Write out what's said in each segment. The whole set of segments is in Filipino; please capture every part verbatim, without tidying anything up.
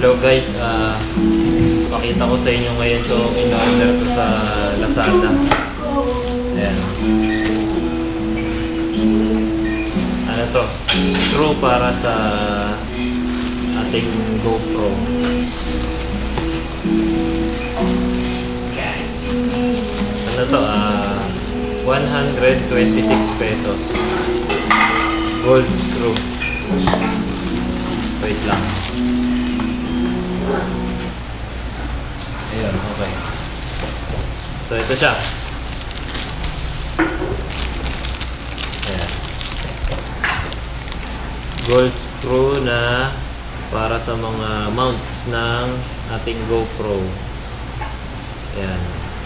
Hello guys, uh, pakita ko sa inyo ngayon itong in-order ko sa Lazada. Ayan. Ano to? Screw para sa ating GoPro. Ano to? Uh, one hundred twenty-six pesos. Gold screw. Wait lang. Ayan, okay. So, ito siya. Ayan. Gold screw na para sa mga mounts ng ating GoPro. Ayan.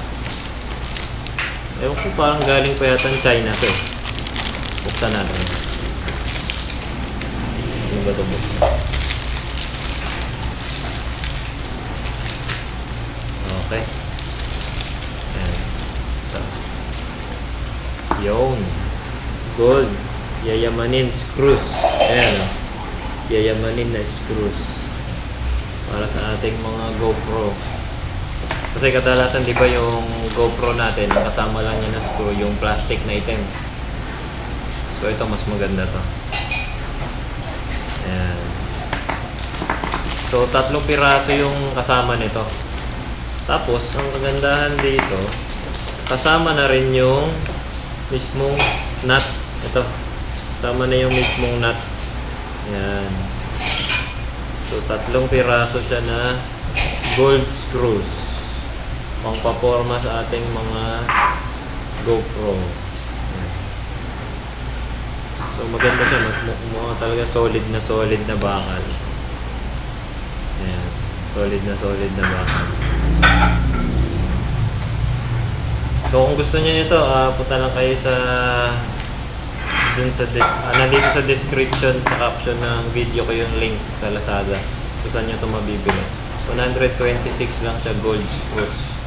Ewan ko, parang galing pa yata ng China to. Buksan natin. Ano ba ito buksan? Okay. Ayan. Yun. Gold. Yayamanin screws. Ayan. Yayamanin na screws. Para sa ating mga GoPro. Kasi kadalasan di ba yung GoPro natin, kasama lang niya na screw yung plastic na item. So ito mas maganda to. Ayan. So tatlong piraso yung kasama nito. Tapos, ang kagandahan dito, kasama na rin yung mismong nut. Ito, kasama na yung mismong nut. Yan. So, tatlong piraso siya na gold screws. Pangpaporma sa ating mga GoPro. Yan. So, maganda siya. Mukha talaga solid na solid na bakal. Yan. Solid na solid na bakal. So kung gusto niyo nito, uh, punta lang kayo sa dun sa des uh, nandito sa description sa caption ng video ko yung link sa Lazada kung saan niyo ito mabibili. one hundred twenty-six lang siya, gold screws.